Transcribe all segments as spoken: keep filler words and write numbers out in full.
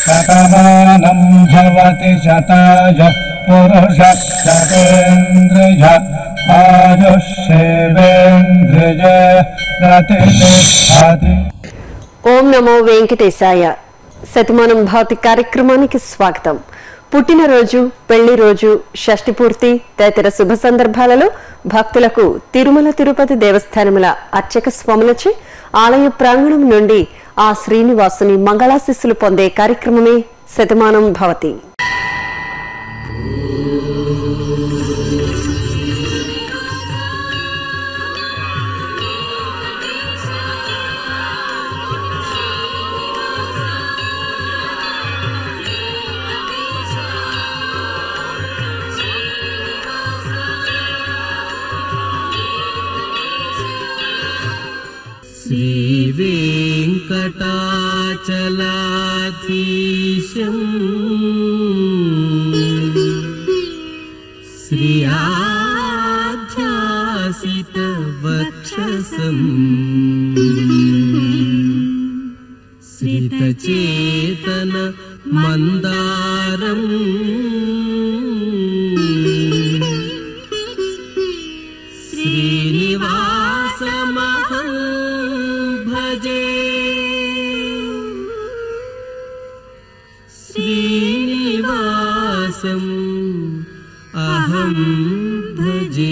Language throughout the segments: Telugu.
शतमानम्भवति शताय पुरुष शतेन्द्रिय आयुष्येवेन्द्रिय प्रतिष्ठति। ఓం నమో వెంకటేశాయ. శతమానంభవతి కార్యక్రమానికి స్వాగతం. పుట్టినరోజు, పెళ్లి రోజు, షష్ఠి పూర్తి తదితర శుభ సందర్భాలలో భక్తులకు తిరుమల తిరుపతి దేవస్థానముల అర్చక స్వాములచే ఆలయ ప్రాంగణం నుండి ఆ శ్రీనివాసుని మంగళాశిస్సులు పొందే కార్యక్రమమే శతమానం భవతి. श्री वेंकटाचलाधीशं श्री आध्यासितवक्षसं श्रितचेतन मंदारं श्रीनिवासमहं भजे श्रीनिवासम् अहं भजे.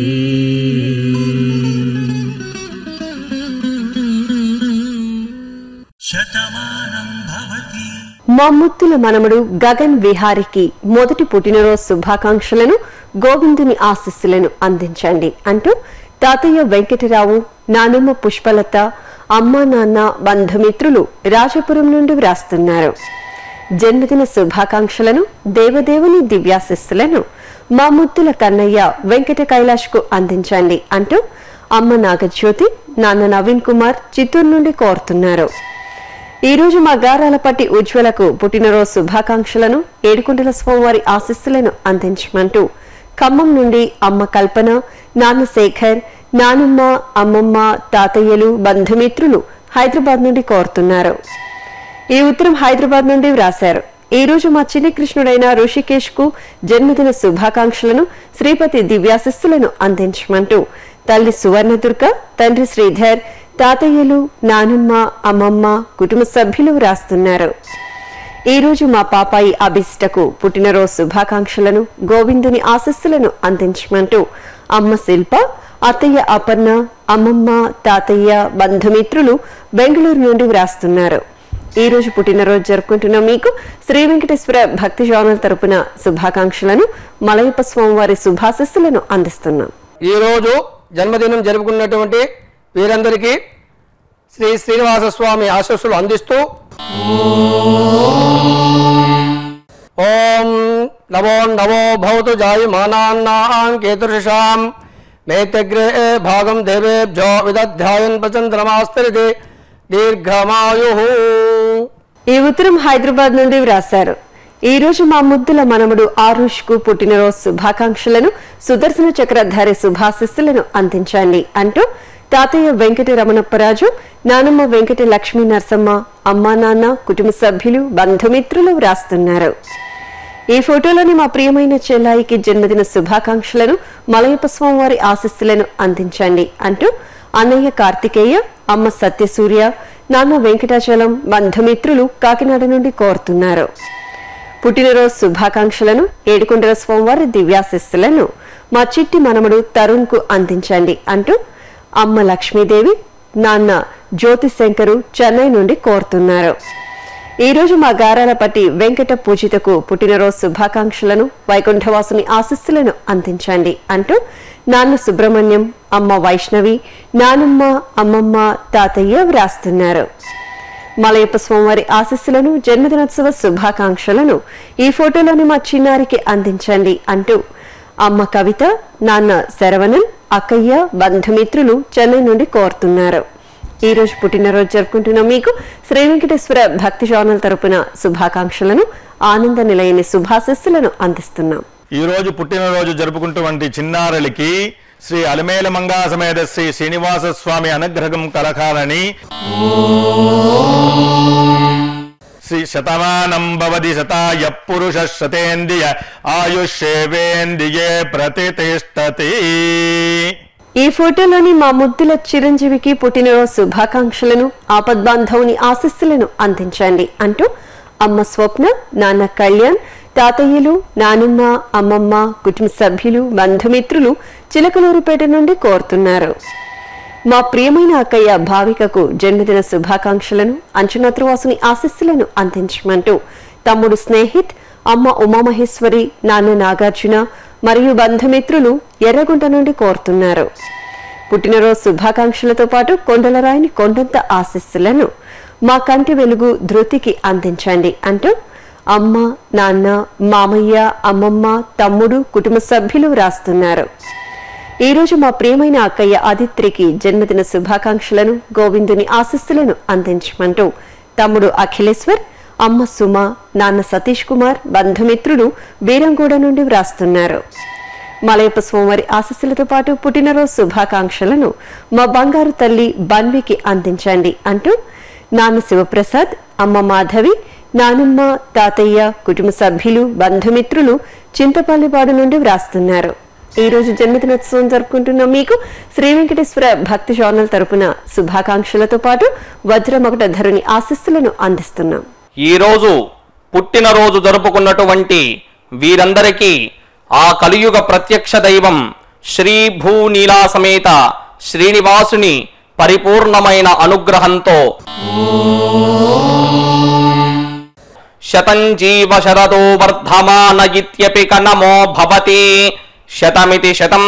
మా ముత్తుల మనమడు గగన్ విహారికి మొదటి పుట్టినరోజు శుభాకాంక్షలను, గోవిందుని ఆశీస్సులను అందించండి అంటూ తాతయ్య వెంకటరావు, నానమ్మ పుష్పలత, అమ్మా నాన్న, బంధుమిత్రులు రాజపురం నుండి వ్రాస్తున్నారు. జన్మదిన శుభాకాంక్షలను, దేవదేవుని దివ్యాశిస్సులను మా ముత్తుల కన్నయ్య వెంకట కైలాష్ కు అందించండి అంటూ అమ్మ నాగజ్యోతి, నాన్న నవీన్ కుమార్ చిత్తూరు నుండి కోరుతున్నారు. ఈ రోజు మా గారాలపట్టి ఉజ్వలకు పుట్టినరోజు శుభాకాంక్షలను, ఏడుకొండల స్వామివారి ఆశీస్సులను అందించమంటూ ఖమ్మం నుండి అమ్మ కల్పన, నాన్న శేఖర్, నానమ్మ, అమ్మమ్మ, తాతయ్యలు, బంధుమిత్రులు హైదరాబాద్ నుండి కోరుతున్నారు. ఈ ఉత్తరం హైదరాబాద్ నుండి వ్రాశారు. ఈ రోజు మా చిన్ని కృష్ణుడైన ఋషికేష్ కు జన్మదిన శుభాకాంక్షలను, శ్రీపతి దివ్యాశిస్సులను అందించమంటూ తల్లి సువర్ణదుర్గ, తండ్రి శ్రీధర్, తాతయ్యలు, నానమ్మ, అమ్మమ్మ, కుటుంబ సభ్యులు వ్రాస్తున్నారు. ఈ రోజు మా పాపాయి అభిష్టకు పుట్టినరోజు శుభాకాంక్షలను, గోవిందుని ఆశీస్సులను అందించమంటూ అమ్మ శిల్ప, అత్తయ్య అపర్ణ, అమ్మమ్మ, తాతయ్య, బంధుమిత్రులు బెంగళూరు నుండి వ్రాస్తున్నారు. ఈ రోజు పుట్టినరోజు జరుపుకుంటున్న మీకు శ్రీ వెంకటేశ్వర భక్తి ఛానల్ తరపున శుభాకాంక్షలను, మలయప్ప స్వామివారి శుభాశీస్సులను అందిస్తున్నాం. ఈ రోజు జన్మదినం జరుపుకున్నటువంటి వీరందరికీ శ్రీ శ్రీనివాస స్వామి ఆశీస్సులు అందిస్తూ ఓం నమో నమో భవతు జాయమానాన్నాం కేతుర్షాం మేతగ్రే భాగం దేవేభ్యో విదధ్యాయన్ ప్రచంద్రమాస్తరితే దీర్ఘమాయు. ఈ ఉత్తరం హైదరాబాద్ నుండి వ్రాశారు. ఈ రోజు మా ముద్దుల మనముడు ఆరుష్ కు పుట్టినరోజు శుభాకాంక్షలను, సుదర్శన చక్రధారి శుభాశిస్సులను అందించండి అంటూ తాతయ్య వెంకట రమణప్పరాజు, నానమ్మ వెంకట లక్ష్మీ నరసమ్మ, అమ్మా నాన్న, కుటుంబ సభ్యులు, బంధుమిత్రులు వ్రాస్తున్నారు. ఈ ఫోటోలోని మా ప్రియమైన చెల్లాయికి జన్మదిన శుభాకాంక్షలను, మలయప్ప స్వామివారి ఆశీస్సులను అందించండి అంటూ అన్నయ్య కార్తికేయ, అమ్మ సత్యసూర్య, నాన్న వెంకటాచలం, బంధుమిత్రులు కాకినాడ నుండి కోరుతున్నారు. పుట్టినరోజు శుభాకాంక్షలను, ఏడుకొండల స్వామివారి దివ్యాశిస్సులను మా చిట్టి మనమడు తరుణ్ కు అందించండి అంటూ అమ్మ లక్ష్మీదేవి, నాన్న జ్యోతిశంకరు చెన్నై నుండి కోరుతున్నారు. ఈ రోజు మా గారాలపట్టి వెంకట పూజితకు పుట్టినరోజు శుభాకాంక్షలను, వైకుంఠవాసుని ఆశీస్సులను అందించండి అంటూ నాన్న సుబ్రహ్మణ్యం, అమ్మ వైష్ణవి, నానమ్మ, అమ్మమ్మ, తాతయ్య వ్రాస్తున్నారు. మలయప్ప స్వామివారి ఆశీస్సులను, జన్మదినోత్సవ శుభాకాంక్షలను ఈ ఫోటోలోని మా చిన్నారికి అందించండి అంటూ అమ్మ కవిత, నాన్న శరవణన్, అక్కయ్య, బంధుమిత్రులు చెన్నై నుండి కోరుతున్నారు. ఈ రోజు పుట్టినరోజు జరుపుకుంటున్న మీకు శ్రీ వెంకటేశ్వర భక్తి ఛానల్ తరపున శుభాకాంక్షలను, ఆనంద నిలయని శుభాశిస్సులను అందిస్తున్నాం. ఈ రోజు పుట్టినరోజు జరుపుకుంటున్నటువంటి చిన్నారులకి శ్రీ అలమేల మంగా సమేత శ్రీ శ్రీనివాస స్వామి అనుగ్రహం కలకాలని శ్రీ శతమానంభవతి శతాయ పురుష శతేంద్రియ ఆయుష్యేవేంద్రియే ప్రతిష్టతి. ఈ ఫోటోలోని మా ముద్దుల చిరంజీవికి పుట్టినరోజు శుభాకాంక్షలను, ఆపద్బాంధవుని ఆశీస్సులను అందించండి అంటూ అమ్మ స్వప్న, నాన్న కళ్యాణ్, తాతయ్యలు, నానమ్మ, అమ్మమ్మ, కుటుంబ సభ్యులు, బంధుమిత్రులు చిలకలూరుపేట నుండి కోరుతున్నారు. మా ప్రియమైన అక్కయ్య భావికకు జన్మదిన శుభాకాంక్షలను, అంచనాత్రవాసుని ఆశీస్సులను అందించమంటూ తమ్ముడు స్నేహిత్, అమ్మ ఉమామహేశ్వరి, నాన్న నాగార్జున మరియు బంధుమిత్రులు ఎర్రగుంట నుండి కోరుతున్నారు. పుట్టినరోజు శుభాకాంక్షలతో పాటు కొండలరాయిని కొండంత ఆశీస్సులను మా కంటి వెలుగు ధృతికి అందించండి అంటూ అమ్మ, నాన్న, మామయ్య, అమ్మమ్మ, తమ్ముడు, కుటుంబ సభ్యులు రాస్తున్నారు. ఈ రోజు మా ప్రియమైన అక్కయ్య ఆదిత్రికి జన్మదిన శుభాకాంక్షలను, గోవిందుని ఆశీస్సులను అందించమంటూ తమ్ముడు అఖిలేశ్వర్, అమ్మ సుమ, నాన్న సతీష్ కుమార్, బంధుమిత్రులు బీరంగూడ నుండి వ్రాస్తున్నారు. మలయప్ప స్వామివారి ఆశీస్సులతో పాటు పుట్టినరోజు శుభాకాంక్షలను మా బంగారు తల్లి బన్వికి అందించండి అంటూ నాన్న శివప్రసాద్, అమ్మ మాధవి, నానమ్మ, తాతయ్య, కుటుంబ సభ్యులు, బంధుమిత్రులు చింతపల్లిపాడు నుండి వ్రాస్తున్నారు. ఈ రోజు జన్మదినోత్సవం జరుపుకుంటున్న మీకు శ్రీ వెంకటేశ్వర భక్తి ఛానల్ తరపున శుభాకాంక్షలతో పాటు వజ్రమకుట ధరుని ఆశీస్సులను అందిస్తున్నాం. ఈ రోజు పుట్టినరోజు జరుపుకున్నటువంటి వీరందరికీ ఆ కలియుగ ప్రత్యక్ష దైవం శ్రీ భూనీలా సమేత శ్రీనివాసుని పరిపూర్ణమైన అనుగ్రహంతో శతం జీవ శరదో వర్ధమాన ఇత్యపి కనమో భవతి శతమితి శతం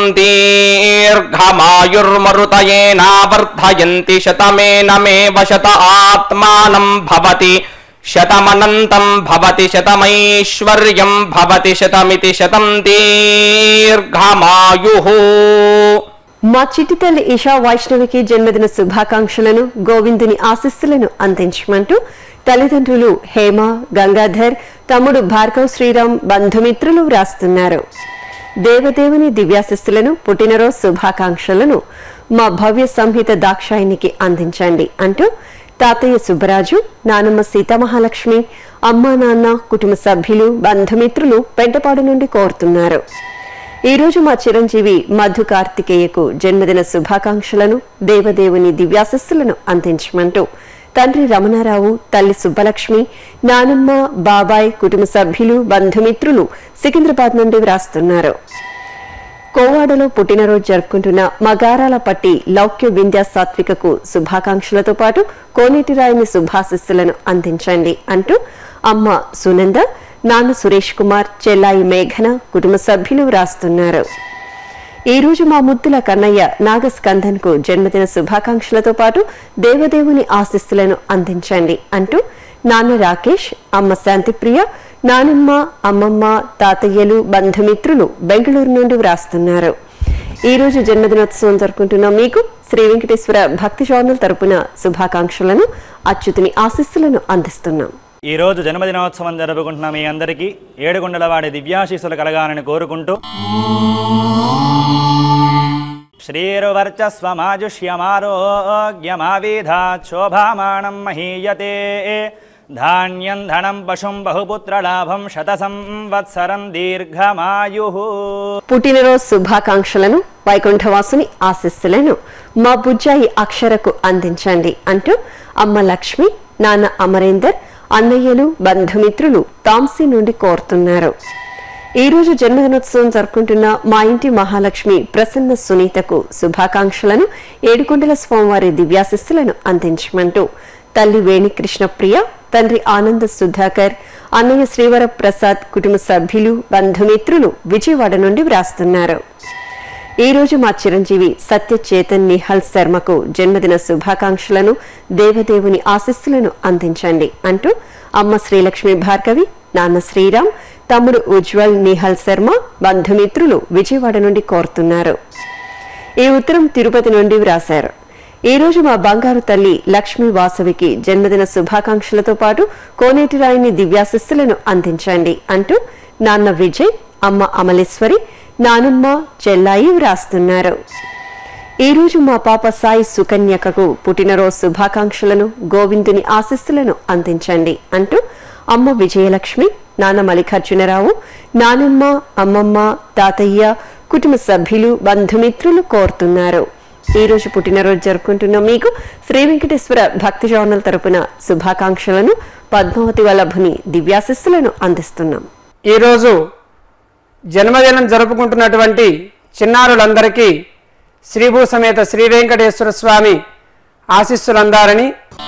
దీర్ఘమాయుర్మరుతయేనావర్ధయంతి శతమేనమేవ శత ఆత్మానం భవతి శతమనంతం భవతి శతమైశ్వర్యం భవతి శతమితి శతం దీర్ఘమాయుః. మా చిట్టి తల్లి ఇషా వైష్ణవికి జన్మదిన శుభాకాంక్షలను, గోవిందుని ఆశీస్సులను అందించమంటూ తల్లిదండ్రులు హేమ, గంగాధర్, తమ్ముడు భార్గవ్ శ్రీరామ్, బంధుమిత్రులు వ్రాస్తున్నారు. దేవదేవుని దివ్యాశిస్సులను, పుట్టినరోజు శుభాకాంక్షలను మా భవ్య సంహిత దాక్షాయినికి అందించండి అంటూ తాతయ్య సుబ్బరాజు, నానమ్మ సీతామహాలక్ష్మి, అమ్మా నాన్న, కుటుంబ సభ్యులు, బంధుమిత్రులు పెంటపాడు నుండి కోరుతున్నారు. ఈ రోజు మా చిరంజీవి మధు కార్తికేయకు జన్మదిన శుభాకాంక్షలను, దేవదేవుని దివ్యాశిస్సులను అందించమంటూ తండ్రి రమణారావు, తల్లి సుబ్బలక్ష్మి, నానమ్మ, బాబాయ్, కుటుంబ సభ్యులు, బంధుమిత్రులు సికింద్రాబాద్ నుండి వ్రాస్తున్నారు. కోవాడలో పుట్టినరోజు జరుపుకుంటున్న మగారాల పట్టి లౌక్య వింధ్యా సాత్వికకు శుభాకాంక్షలతో పాటు కోనేటిరాయిని శుభాశిస్సులను అందించండి అంటూ అమ్మ సునంద, నాన్న సురేష్ కుమార్, చెల్లాయి మేఘన, కుటుంబ సభ్యులు వ్రాస్తున్నారు. ఈ రోజు మా ముద్దుల కన్నయ్య నాగస్కందన్ కు జన్మదిన శుభాకాంక్షలతో పాటు దేవదేవుని ఆశీస్సులను అందించండి అంటూ నాన్న రాకేష్, అమ్మ శాంతిప్రియ, నానమ్మ, అమ్మమ్మ, తాతయ్యలు, బంధుమిత్రులు బెంగళూరు నుండి వ్రాస్తున్నారు. ఈ రోజు జన్మదినోత్సవం జరుపుకుంటున్న మీకు శ్రీ వెంకటేశ్వర భక్తి ఛానల్ తరపున శుభాకాంక్షలను, అచ్యుతుని ఆశీస్సులను అందిస్తున్నాం. ఈ రోజు జన్మదినోత్సవం జరుపుకుంటున్న మీ అందరికీ ఏడుగుండలవాడి దివ్యాశీస్సులు కలగాలని కోరుకుంటూ శ్రీరువర్చస్వమాజుష్యమారోగ్యమావిధాత్ శోభామానం మహీయతే ధాన్యం ధనం పశుం బహుపుత్రలాభం శత సంవత్సరం దీర్ఘమాయుః. పుట్టినరోజు శుభాకాంక్షలను, వైకుంఠవాసుని ఆశీస్సులను మా బుజ్జాయి అక్షరకు అందించండి అంటూ అమ్మ లక్ష్మి, నాన్న అమరేందర్, అన్నయ్యలు, బంధుమిత్రులు తాంసీ నుండి కోరుతున్నారు. ఈ రోజు జన్మదినోత్సవం జరుపుకుంటున్న మా ఇంటి మహాలక్ష్మి ప్రసన్న సునీతకు శుభాకాంక్షలను, ఏడుకొండల స్వామివారి దివ్యాశిస్సులను అందించమంటూ తల్లి వేణి కృష్ణప్రియ, తండ్రి ఆనంద సుధాకర్, అన్నయ్య శ్రీవర ప్రసాద్, కుటుంబ సభ్యులు, బంధుమిత్రులు విజయవాడ నుండి వ్రాస్తున్నారు. ఈ రోజు మా చిరంజీవి సత్య చేతన్ నిహాల్ శర్మకు జన్మదిన శుభాకాంక్షలను, దేవదేవుని ఆశీస్సులను అందించండి అంటూ అమ్మ శ్రీలక్ష్మి భార్గవి, నాన్న శ్రీరామ్, తమ్ముడు ఉజ్వల్ నిహాల్ శర్మ, బంధుమిత్రులు విజయవాడ నుండి కోరుతున్నారు. ఈ ఉత్తరం తిరుపతి నుండి వ్రాశారు. ఈ రోజు మా బంగారు తల్లి లక్ష్మీ వాసవికి జన్మదిన శుభాకాంక్షలతో పాటు కోనేటిరాయిని దివ్యాశిస్సులను అందించండి అంటూ నాన్న విజయ్, అమ్మ అమలేశ్వరి, నానమ్మ, చెల్లాయి వ్రాస్తున్నారు. ఈరోజు మా పాప సాయి సుకన్యకకు పుట్టినరోజు శుభాకాంక్షలను గోవిందుని ఆశీస్సులను అందించండి అంటూ అమ్మ విజయలక్ష్మి, నాన్న మల్లికార్జునరావు, నానమ్మ, అమ్మమ్మ, తాతయ్య, కుటుంబ సభ్యులు, బంధుమిత్రులు కోరుతున్నారు. ఈ రోజు పుట్టినరోజు జరుపుకుంటున్న మీకు శ్రీ వెంకటేశ్వర భక్తి ఛానల్ తరపున శుభాకాంక్షలను, పద్మావతి వల్లభుని దివ్యాశిస్సులను అందిస్తున్నాం. ఈరోజు జన్మదినం జరుపుకుంటున్నటువంటి చిన్నారులందరికీ శ్రీభూ సమేత శ్రీ వెంకటేశ్వర స్వామి ఆశీస్సులందారని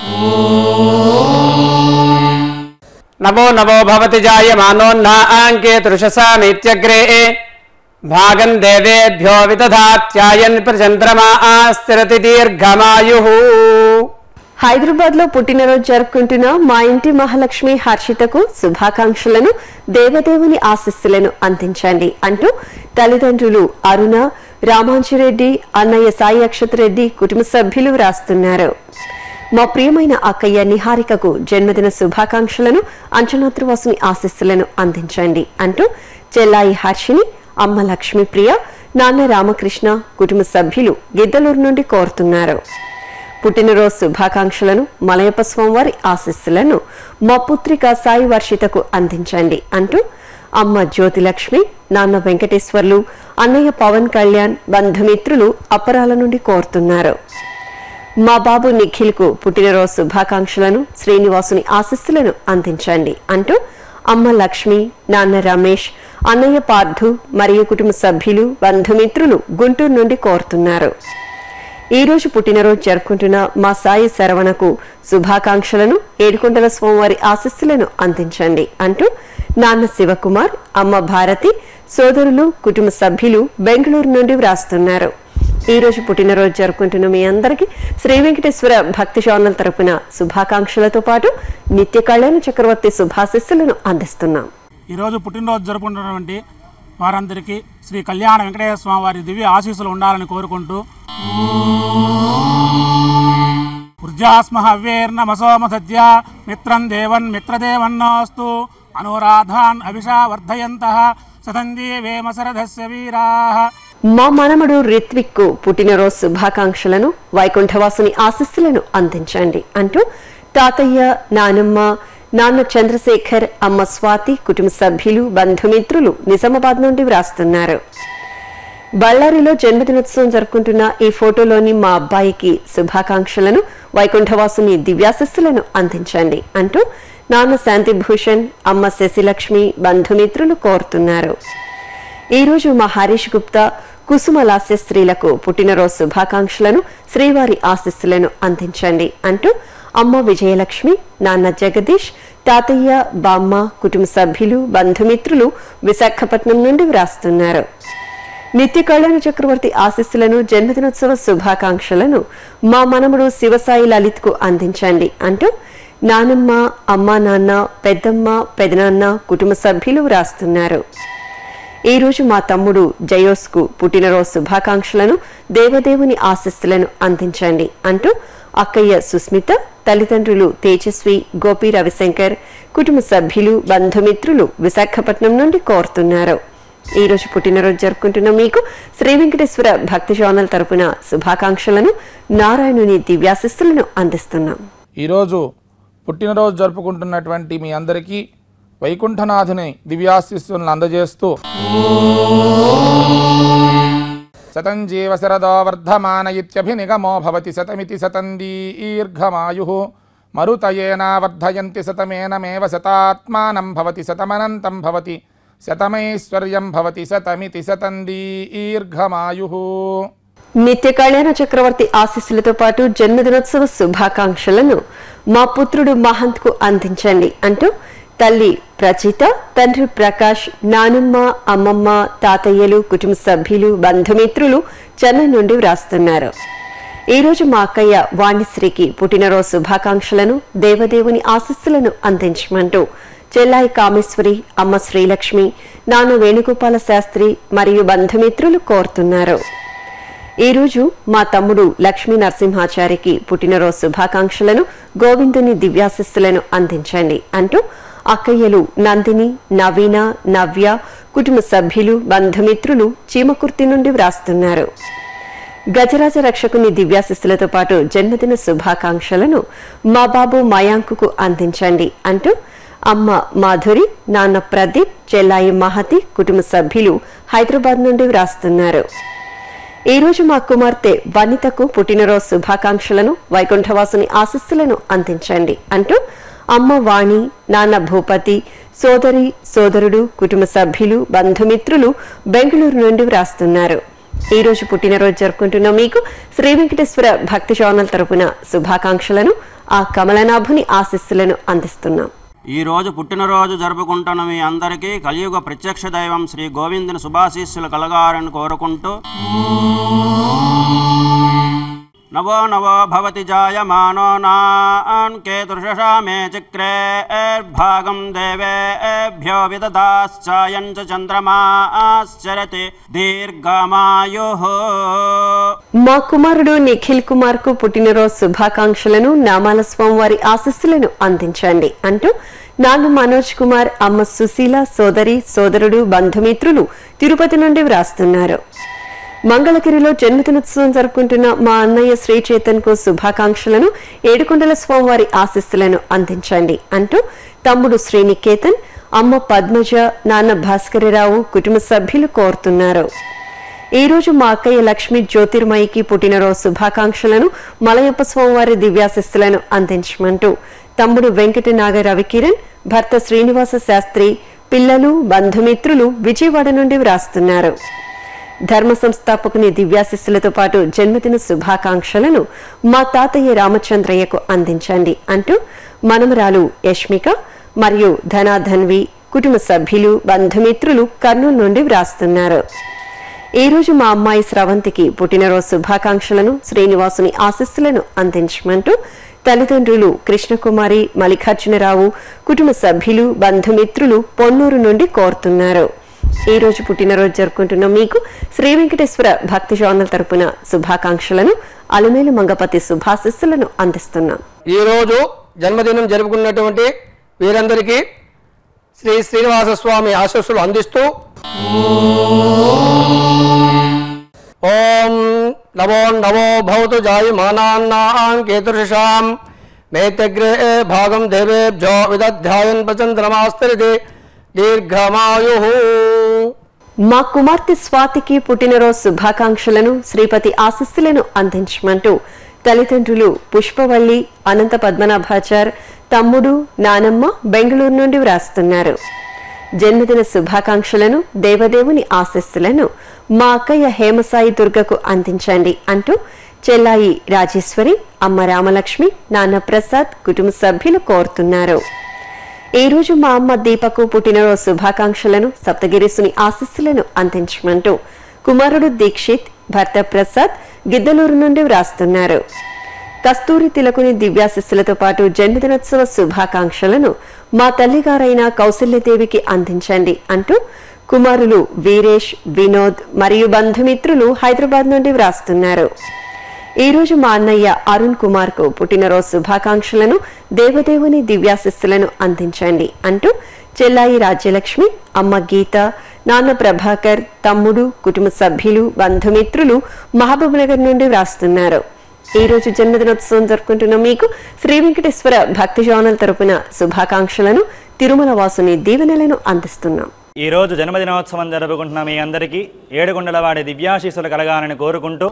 నమో నమో భవతి జాయమానోన్నాంకే తృషసామిత్యగ్రే భాగం దేవేభ్యో విదధాత్యాయన్ ప్రచంద్రమా స్థిరతి దీర్ఘమాయుః. హైదరాబాద్ లో పుట్టినరోజు జరుపుకుంటున్న మా ఇంటి మహాలక్ష్మి హర్షితకు శుభాకాంక్షలను, దేవదేవుని ఆశీస్సులను అందించండి అంటూ తల్లిదండ్రులు అరుణ, రామాంజిరెడ్డి, అన్నయ్య సాయి అక్షత్ రెడ్డి కుటుంబ సభ్యులు వ్రాస్తున్నారు. మా ప్రియమైన అక్కయ్య నిహారికకు జన్మదిన శుభాకాంక్షలను, అంచనాద్రివాసుని ఆశీస్సులను అందించండి అంటూ చెల్లాయి హర్షిని, అమ్మ లక్ష్మీప్రియ, నాన్న రామకృష్ణ కుటుంబ సభ్యులు గిద్దలూరు నుండి కోరుతున్నారు. పుట్టినరోజు శుభాకాంక్షలను, మలయప్ప స్వామివారి ఆశీస్సులను మా పుత్రిక సాయి వర్షితకు అందించండి అంటూ అమ్మ జ్యోతిలక్ష్మి, నాన్న వెంకటేశ్వర్లు, అన్నయ్య పవన్ కళ్యాణ్, బంధుమిత్రులు అపరాల నుండి కోరుతున్నారు. మా బాబు నిఖిల్ కు పుట్టినరోజు శుభాకాంక్షలను, శ్రీనివాసుని ఆశీస్సులను అందించండి అంటూ అమ్మ లక్ష్మి, నాన్న రమేష్, అన్నయ్య పార్థు మరియు కుటుంబ సభ్యులు, బంధుమిత్రులు గుంటూరు నుండి కోరుతున్నారు. ఈ రోజు పుట్టినరోజు జరుపుకుంటున్న మా సాయి శరవణకు శుభాకాంక్షలను, ఏడుకొండల స్వామివారి ఆశీస్సులను అందించండి అంటూ నాన్న శివకుమార్, అమ్మ భారతి, సోదరులు, కుటుంబ సభ్యులు బెంగళూరు నుండి వ్రాస్తున్నారు. ఈ రోజు పుట్టినరోజు జరుపుకుంటున్న మీ అందరికీ శ్రీ వెంకటేశ్వర భక్తి ఛానల్ తరపున శుభాకాంక్షలతో పాటు నిత్య కళ్యాణ చక్రవర్తి శుభాశీస్సులను అందిస్తున్నాం. ఈ రోజు పుట్టినరోజు జరుపుకుంటున్నటువంటి వారందరికీ శ్రీ కళ్యాణ వెంకటేశ్వర స్వామి వారి దివ్య ఆశీస్సులు ఉండాలని కోరుకుంటూ ఉర్జాస్మహ వ్యేర్నమసోమ సద్య మిత్రం దేవన్ మిత్రదేవన్నోస్తు అనురాధాన్ అభిషా వర్ధయంతః సతంజీవేమ శరధస్య వీరాః. మా మనమడు రిత్విక్ కు పుట్టినరోజు శుభాకాంక్షలను, వైకుంఠవాసుని ఆశీస్సులను అందించండి అంటూ తాతయ్య, నానమ్మ, నాన్న చంద్రశేఖర్, అమ్మ స్వాతి కుటుంబ సభ్యులు, బంధుమిత్రులు నిజామాబాద్ నుండి వ్రాస్తున్నారు. బళ్ళారిలో జన్మదినోత్సవం జరుపుకుంటున్న ఈ ఫోటోలోని మా అబ్బాయికి శుభాకాంక్షలను, వైకుంఠవాసుని దివ్యాశిస్సులను అందించండి అంటూ నాన్న శాంతిభూషణ్, అమ్మ శశిలక్ష్మి, బంధుమిత్రులు కోరుతున్నారు. ఈ రోజు మా హరీష్ గుప్తా కుసుమ లాస్య స్త్రీలకు పుట్టినరోజు శుభాకాంక్షలను, శ్రీవారి ఆశీస్సులను అందించండి అంటూ అమ్మ విజయలక్ష్మి, నాన్న జగదీష్, తాతయ్య, బామ్మ కుటుంబ సభ్యులు, బంధుమిత్రులు విశాఖపట్నం నుండి వ్రాస్తున్నారు. నిత్య కళ్యాణ చక్రవర్తి ఆశీస్సులను, జన్మదినోత్సవ శుభాకాంక్షలను మా మనముడు శివసాయి లలిత్ కు అందించండి అంటూ నానమ్మ, అమ్మ, నాన్న, పెద్దమ్మ, పెదనాన్న కుటుంబ సభ్యులు వ్రాస్తున్నారు. ఈ రోజు మా తమ్ముడు జయోస్ కు పుట్టినరోజు శుభాకాంక్షలను, దేవదేవుని ఆశీస్సులను అందించండి అంటూ అక్కయ్య సుస్మిత, తల్లిదండ్రులు తేజస్వి, గోపి రవిశంకర్ కుటుంబ సభ్యులు, బంధుమిత్రులు విశాఖపట్నం నుండి కోరుతున్నారు. ఈ రోజు పుట్టినరోజు జరుపుకుంటున్న మీకు శ్రీ వెంకటేశ్వర భక్తి ఛానల్ తరపున శుభాకాంక్షలను, నారాయణుని దివ్యాశిస్సులను అందిస్తున్నాం. ఈరోజు పుట్టినరోజు జరుపుకుంటున్నటువంటి మీ అందరికీ వైకుంఠనాథుని దివ్యాశిస్సులను అందజేస్తూ శతం జీవ శరదో వర్ధమాన ఇత్యభినిగమో భవతి శతమితి శతం దీర్ఘమాయుః మరుతయేనా వర్ధయంతి శతమేనమేవ శతాత్మానం భవతి శతమనంతం భవతి శతమైశ్వర్యం భవతి శతమితి శతం దీర్ఘమాయుః. నిత్య కళ్యాణ చక్రవర్తి ఆశీస్సులతో పాటు జన్మదినోత్సవ శుభాకాంక్షలను మా పుత్రుడు మహంత్ కు అందించండి అంటూ తల్లి ప్రచిత, తండ్రి ప్రకాష్, నానమ్మ, అమ్మమ్మ, తాతయ్యలు కుటుంబ సభ్యులు, బంధుమిత్రులు చెన్నై నుండి వ్రాస్తున్నారు. ఈ రోజు మా అక్కయ్య వాణిశ్రీకి పుట్టినరోజు శుభాకాంక్షలను, దేవదేవుని ఆశీస్సులను అందించమంటూ చెల్లాయి కామేశ్వరి, అమ్మ శ్రీలక్ష్మి, నాన్న వేణుగోపాల శాస్త్రి మరియు బంధుమిత్రులు కోరుతున్నారు. ఈ రోజు మా తమ్ముడు లక్ష్మీ నరసింహాచారికి పుట్టినరోజు శుభాకాంక్షలను, గోవిందుని దివ్యాశిస్సులను అందించండి అంటూ అక్కయ్యలు నందిని, నవీన, నవ్య కుటుంబ సభ్యులు, బంధుమిత్రులు చీమకుర్తి నుండి వ్రాస్తున్నారు. గజరాజ రక్షకుని దివ్యాశిస్సులతో పాటు జన్మదిన శుభాకాంక్షలను మా బాబు మయాంకుకు అందించండి అంటూ అమ్మ మాధురి, నాన్న ప్రదీప్, చెల్లాయి మహతి కుటుంబ సభ్యులు హైదరాబాద్ నుండి వ్రాస్తున్నారు. ఈ రోజు మా కుమార్తె వనితకు పుట్టినరోజు శుభాకాంక్షలను, వైకుంఠవాసుని ఆశీస్సులను అందించండి అంటూ అమ్మ వాణి, నాన్న భూపతి, సోదరి సోదరుడు కుటుంబ సభ్యులు బంధుమిత్రులు బెంగళూరు నుండి వ్రాస్తున్నారు. ఈ రోజు పుట్టినరోజు జరుపుకుంటున్న మీకు శ్రీ వెంకటేశ్వర భక్తి ఛానల్ తరపున శుభాకాంక్షలను, ఆ కమలనాభుని ఆశీస్సులను అందిస్తున్నాం. ఈ రోజు పుట్టినరోజు జరుపుకుంటున్న మీ అందరికీ కలియుగ ప్రత్యక్ష దైవం శ్రీ గోవిందుని శుభాశీస్సులు కలగాలని కోరుకుంటూ నవో నవో భవతి జాయమానో నాన్ కేతుర్షశామే చక్రే భాగం దేవేభ్యో విదదాశ్చాయం చ చంద్రమాశ్చరతి దీర్ఘమాయుః. మా కుమారుడు నిఖిల్ కుమార్ కు పుట్టినరోజు శుభాకాంక్షలను, నామాల స్వామివారి ఆశీస్సులను అందించండి అంటూ నాన్న మనోజ్ కుమార్, అమ్మ సుశీల, సోదరి సోదరుడు బంధుమిత్రులు తిరుపతి నుండి వ్రాస్తున్నారు. మంగళగిరిలో జన్మదినోత్సవం జరుపుకుంటున్న మా అన్నయ్య శ్రీ చేతన్ కు శుభాకాంక్షలను, ఏడుకొండల స్వామివారి ఆశీస్సులను అందించండి అంటూ తమ్ముడు శ్రీనికేతన్, అమ్మ పద్మజ, నాన్న భాస్కరరావు కుటుంబ సభ్యులు కోరుతున్నారు. ఈ రోజు మా అక్కయ్య లక్ష్మి జ్యోతిర్మయికి పుట్టినరోజు శుభాకాంక్షలను, మలయప్ప స్వామివారి దివ్యాశిస్సులను అందించమంటూ తమ్ముడు వెంకట నాగ రవికిరణ్, భర్త శ్రీనివాస శాస్త్రి, పిల్లలు బంధుమిత్రులు విజయవాడ నుండి వ్రాస్తున్నారు. ధర్మ సంస్థాపకుని దివ్యాశిస్సులతో పాటు జన్మదిన శుభాకాంక్షలను మా తాతయ్య రామచంద్రయ్యకు అందించండి అంటూ మనమరాలు యష్మిక మరియు ధనాధన్వి కుటుంబ సభ్యులు బంధుమిత్రులు కర్నూలు నుండి వ్రాస్తున్నారు. ఈ రోజు మా అమ్మాయి స్రవంతికి పుట్టినరోజు శుభాకాంక్షలను, శ్రీనివాసుని ఆశీస్సులను అందించమంటూ తల్లిదండ్రులు కృష్ణకుమారి, మల్లికార్జునరావు కుటుంబ సభ్యులు బంధుమిత్రులు పొన్నూరు నుండి కోరుతున్నారు. ఈ రోజు పుట్టినరోజు జరుపుకుంటున్న మీకు శ్రీ వెంకటేశ్వర భక్తి ఛానల్ తరపున శుభాకాంక్షలను, అలమేలు మంగపతి శుభాశిస్సులను అందిస్తున్నాం. ఈ రోజు జన్మదినం జరుపుకున్నటువంటి వీరందరికీ శ్రీ శ్రీనివాస స్వామి ఆశీస్సులు అందిస్తూ ఓం నమో నమో భవతు జాయమానాన్నాం కేతుర్షాం మేతగ్రే భాగం దేవేభ్యో విదధ్యాయన్ ప్రచంద్రమాస్తరితే దీర్ఘమాయు. మా కుమార్తె స్వాతికి పుట్టినరోజు శుభాకాంక్షలను, శ్రీపతి ఆశీస్సులను అందించమంటూ తల్లిదండ్రులు పుష్పవల్లి, అనంత పద్మనాభాచార్, తమ్ముడు నానమ్మ బెంగళూరు నుండి వ్రాస్తున్నారు. జన్మదిన శుభాకాంక్షలను, దేవదేవుని ఆశీస్సులను మా అక్కయ్య హేమసాయి దుర్గకు అందించండి అంటూ చెల్లాయి రాజేశ్వరి, అమ్మ రామలక్ష్మి, నాన్న ప్రసాద్ కుటుంబ సభ్యులు కోరుతున్నారు. ఈ రోజు మా అమ్మ దీపకు పుట్టినరోజు శుభాకాంక్షలను, సప్తగిరీసుని ఆశీస్సులను అందించమంటూ కుమారుడు దీక్షిత్, భర్త ప్రసాద్ గిద్దలూరు నుండి వ్రాస్తున్నారు. కస్తూరి తిలకుని దివ్యాశిస్సులతో పాటు జన్మదినోత్సవ శుభాకాంక్షలను మా తల్లిగారైన కౌసల్యదేవికి అందించండి అంటూ కుమారులు వీరేష్, వినోద్ మరియు బంధుమిత్రులు హైదరాబాద్ నుండి వ్రాస్తున్నారు. ఈ రోజు మా అన్నయ్య అరుణ్ కుమార్ కు పుట్టినరోజు శుభాకాంక్షలను, దేవదేవుని దివ్యాశిస్సులను అందించండి అంటూ చెల్లాయి రాజ్యలక్ష్మి, అమ్మ గీత, నాన్న ప్రభాకర్, తమ్ముడు కుటుంబ సభ్యులు బంధుమిత్రులు మహబూబ్నగర్ నుండి వ్రాస్తున్నారు. ఈ రోజు జన్మదినోత్సవం జరుపుకుంటున్న మీకు శ్రీ వెంకటేశ్వర భక్తి ఛానల్ తరపున శుభాకాంక్షలను, తిరుమల వాసుని దీవెనలను అందిస్తున్నాం. ఈ రోజు జన్మదినోత్సవం జరుపుకుంటున్న మీ అందరికీ ఏడుకొండలవాడి దివ్యాశీస్సులు కలగాలని కోరుకుంటూ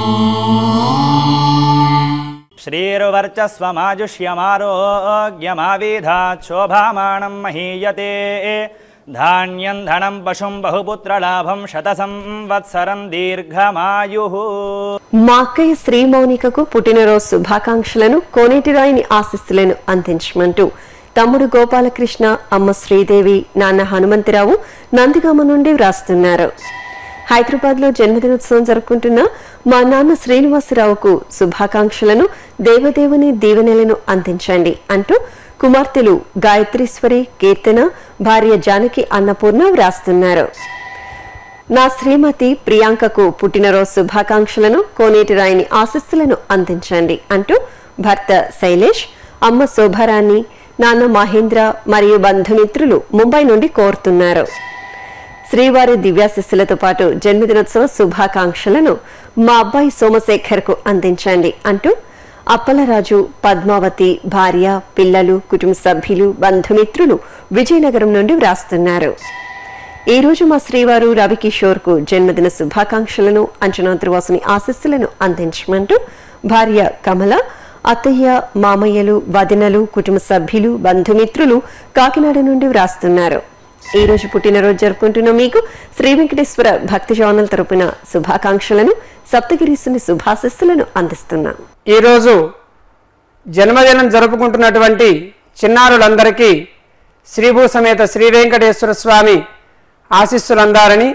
శ్రీరువర్చస్వమాజుష్యమారోగ్యమావిధాత్ శోభామానం మహీయతే ధాన్యం ధనం పశుం బహుపుత్రలాభం శత సంవత్సరం దీర్ఘమాయుః. మా అక్కయ్య శ్రీ మౌనికకు పుట్టినరోజు శుభాకాంక్షలను, కోనేటి రాయిని ఆశీస్సులను అందించమంటూ తమ్ముడు గోపాలకృష్ణ, అమ్మ శ్రీదేవి, నాన్న హనుమంతరావు నందిగామ నుండి వ్రాస్తున్నారు. హైదరాబాద్ లో జన్మదినోత్సవం జరుపుకుంటున్న మా నాన్న శ్రీనివాసరావుకు శుభాకాంక్షలను, దేవదేవుని దీవెనలను అందించండి అంటూ కుమార్తెలు గాయత్రీశ్వరి, కీర్తన, భార్య జానకి అన్నపూర్ణ వ్రాస్తున్నారు. నా శ్రీమతి ప్రియాంకకు పుట్టినరోజు శుభాకాంక్షలను, కోనేటి రాయిని ఆశీస్సులను అందించండి అంటూ భర్త శైలేష్, అమ్మ శోభారాణి, నాన్న మహేంద్ర మరియు బంధుమిత్రులు ముంబై నుండి కోరుతున్నారు. శ్రీవారి దివ్యాశిస్సులతో పాటు జన్మదినోత్సవ శుభాకాంక్షలను మా అబ్బాయి సోమశేఖర్కు అందించండి అంటూ అప్పలరాజు, పద్మావతి భార్య, పిల్లలు, కుటుంబ సభ్యులు, బంధుమిత్రులు విజయనగరం నుండి వ్రాస్తున్నారు. ఈ రోజు మా శ్రీవారు రవికిషోర్ కు జన్మదిన శుభాకాంక్షలను, అంచనాద్రివాసుని ఆశీస్సులను అందించమంటూ భార్య కమల, అత్తయ్య, మామయ్యలు, వదినలు, కుటుంబ సభ్యులు, బంధుమిత్రులు కాకినాడ నుండి వ్రాస్తున్నారు. ఈ రోజు పుట్టినరోజు జరుపుకుంటున్న మీకు శ్రీ వెంకటేశ్వర భక్తి ఛానల్ తరపున శుభాకాంక్షలను, సప్తగిరీసుని శుభాశిస్సులను అందిస్తున్నాం. ఈరోజు జన్మదినం జరుపుకుంటున్నటువంటి చిన్నారులందరికీ శ్రీభూ సమేత శ్రీ వెంకటేశ్వర స్వామి ఆశీస్సులందారని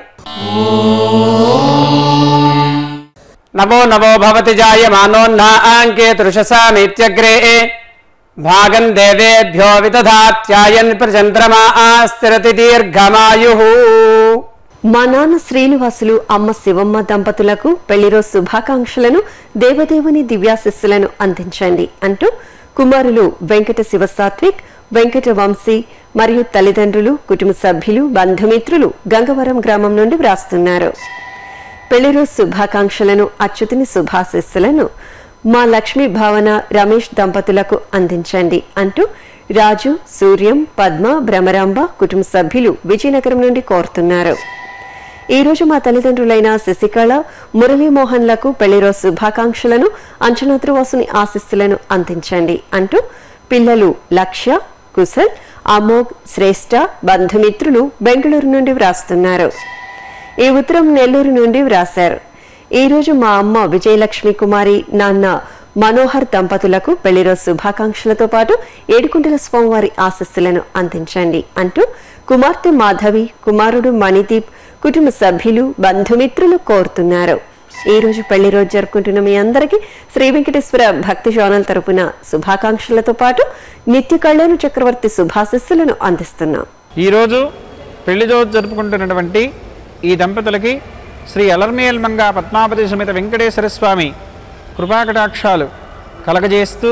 నవో నవో భవతి జాయమానోన్నాంకే తృషసామిత్యగ్రే భాగం దేవేభ్యో విదధాత్యాయన్ ప్రచంద్రమా స్థిరతి దీర్ఘమాయుః. మా నాన్న శ్రీనివాసులు, అమ్మ శివమ్మ దంపతులకు పెళ్లిరోజు శుభాకాంక్షలను, దేవదేవుని దివ్యాశిస్సులను అందించండి అంటూ కుమారులు వెంకట శివసాత్విక్, వెంకట వంశీ మరియు తల్లిదండ్రులు, కుటుంబ సభ్యులు, బంధుమిత్రులు గంగవరం గ్రామం నుండి వ్రాస్తున్నారు. పెళ్లిరోజు శుభాకాంక్షలను, అచ్యుతుని శుభాశిస్సులను మా లక్ష్మీ భావన, రమేష్ దంపతులకు అందించండి అంటూ రాజు, సూర్యం, పద్మ, భ్రమరాంబ కుటుంబ సభ్యులు విజయనగరం నుండి కోరుతున్నారు. ఈ రోజు మా తల్లిదండ్రులైన శశికళ, మురళీమోహన్లకు పెళ్లిరోజు శుభాకాంక్షలను, అంచనాద్రివాసుని ఆశీస్సులను అందించండి అంటూ పిల్లలు లక్ష్య, కుశల్, అమోఘ్, శ్రేష్ఠ, బంధుమిత్రులు బెంగళూరు నుండి వ్రాస్తున్నారు. ఈ ఉత్తరం నెల్లూరు నుండి వ్రాశారు. ఈ రోజు మా అమ్మ విజయలక్ష్మి కుమారి, నాన్న మనోహర్ దంపతులకు పెళ్లిరోజు శుభాకాంక్షలతో పాటు ఏడుకుంటల స్వామివారి ఆశీస్సులను అందించండి అంటూ కుమార్తె మాధవి, కుమారుడు మణిదీప్ కుటుంబ సభ్యులు, బంధుమిత్రులు కోరుతున్నారు. ఈ రోజు పెళ్లి రోజు జరుపుకుంటున్న మీ అందరికీ శ్రీ వెంకటేశ్వర భక్తి ఛానల్ తరపున శుభాకాంక్షలతో పాటు నిత్య కళ్యాణ చక్రవర్తి శుభాశిస్సులను అందిస్తున్నాం. ఈరోజు పెళ్లి రోజు జరుపుకుంటున్నటువంటి ఈ దంపతులకి శ్రీ అలర్మేల్ మంగా పద్మావతి సమేత వెంకటేశ్వర స్వామి కృపాకటాక్షాలు కలగజేస్తూ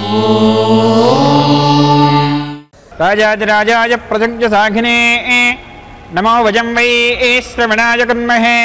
రాజాదిరాజాయ ప్రజజ్ఞ సాఘినే నమో వజం వై శ్రవణాయ కన్మహే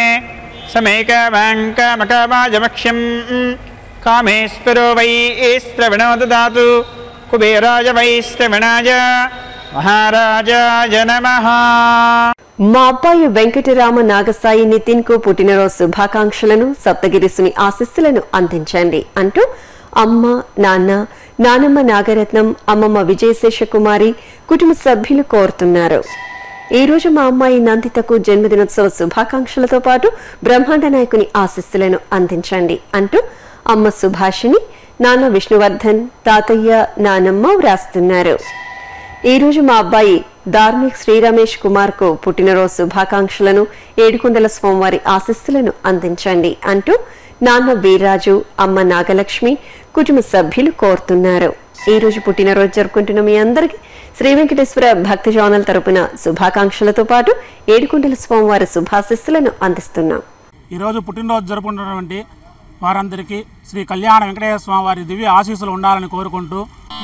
సమేకమాంకమకామాజమక్ష్యం కామేశ్వరో వై శ్రవణో దదాతు కుబేరాయ వై శ్రవణాయ మహారాజాయ నమః. మా అబ్బాయి వెంకటరామ నాగసాయి నితిన్ కు పుట్టినరోజు శుభాకాంక్షలను, సప్తగిరిసుని ఆశీస్సులను అందించండి అంటూ అమ్మ, నాన్న, నానమ్మ నాగరత్నం, అమ్మమ్మ విజయశేష కుమారి కుటుంబ సభ్యులు కోరుతున్నారు. ఈ రోజు మా అమ్మాయి నందితకు జన్మదినోత్సవ శుభాకాంక్షలతో పాటు బ్రహ్మాండ నాయకుని ఆశీస్సులను అందించండి అంటూ అమ్మ సుభాషిణి, నాన్న విష్ణువర్ధన్, తాతయ్య, నానమ్మ వ్రాస్తున్నారు. ఈ రోజు మా అబ్బాయి ధార్మిక్ శ్రీ రమేష్ కుమార్ కు పుట్టినరోజు శుభాకాంక్షలను, ఏడుకొండల స్వామివారి ఆశీస్సులను అందించండి అంటూ నాన్న వీర్రాజు, అమ్మ నాగలక్ష్మి కుటుంబ సభ్యులు కోరుతున్నారు. ఈ రోజు పుట్టినరోజు జరుపుకుంటున్న మీ అందరికీ శ్రీ వెంకటేశ్వర భక్తి ఛానల్ తరపున శుభాకాంక్షలతో పాటు ఏడుకొండల స్వామివారి శుభాశిస్సులను అందిస్తున్నాం. ఈరోజు పుట్టినరోజు జరుపుకుంటున్నటువంటి వారందరికీ శ్రీ కళ్యాణ వెంకటేశ్వర స్వామి వారి దివ్య ఆశీస్సులు ఉండాలని కోరుకుంటూ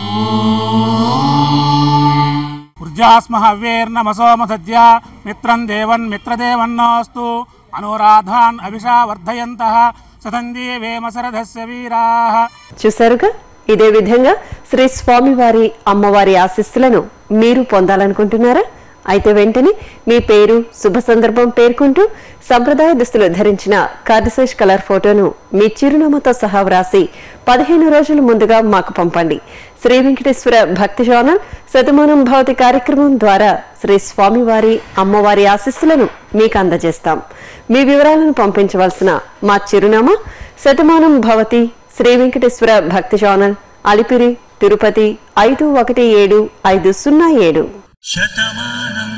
ఉర్జాస్మ హవ్యేర్నమసోమ సద్య మిత్రం దేవన్ మిత్రదేవన్నోస్తు అనురాధాన్ అభిషా వర్ధయంతః సతంజీ వేమసరథస్య వీరాః. చూసారుగా, ఇదే విధంగా శ్రీ స్వామివారి, అమ్మవారి ఆశీస్సులను మీరు పొందాలనుకుంటున్నారా? అయితే వెంటనే మీ పేరు, శుభ సందర్భం పేర్కొంటూ సంప్రదాయ దుస్తులు ధరించిన కార్డిసైజ్ కలర్ ఫోటోను మీ చిరునామాతో సహా వ్రాసి పదిహేను రోజుల ముందుగా మాకు పంపండి. శ్రీ వెంకటేశ్వర భక్తి ఛానల్ శతమానంభవతి కార్యక్రమం ద్వారా శ్రీ స్వామివారి, అమ్మవారి ఆశీస్సులను మీకు అందజేస్తాం. మీ వివరాలను పంపించవలసిన మా చిరునామా శతమానంభవతి, శ్రీ వెంకటేశ్వర భక్తి ఛానల్, అలిపిరి, తిరుపతి ఐదు ఒకటి ఏడు ఐదు సున్నా ఏడు. శతమానం